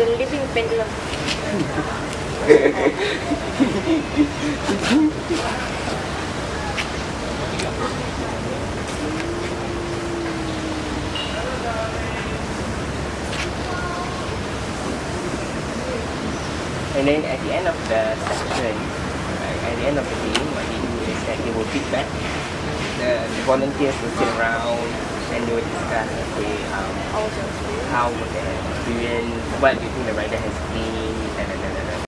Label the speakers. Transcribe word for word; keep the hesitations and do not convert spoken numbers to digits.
Speaker 1: a living pendulum.
Speaker 2: And then at the end of the session, right, at the end of the day, what they do is that they will feedback. The, the volunteers will sit around and they will discuss, okay, um, how was the experience, what do you think the rider has been,